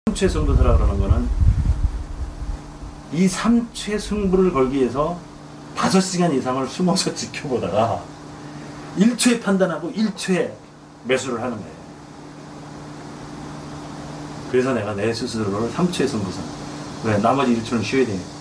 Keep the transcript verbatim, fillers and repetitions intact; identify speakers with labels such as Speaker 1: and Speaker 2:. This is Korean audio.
Speaker 1: 삼 최 승부수라 그러는 거는 이 삼 최 승부를 걸기 위해서 다섯 시간 이상을 숨어서 지켜보다가 일 초에 판단하고 일 초에 매수를 하는 거예요. 그래서 내가 내 스스로를 삼 초에 승부수. 왜? 나머지 일 초는 쉬어야 되니까.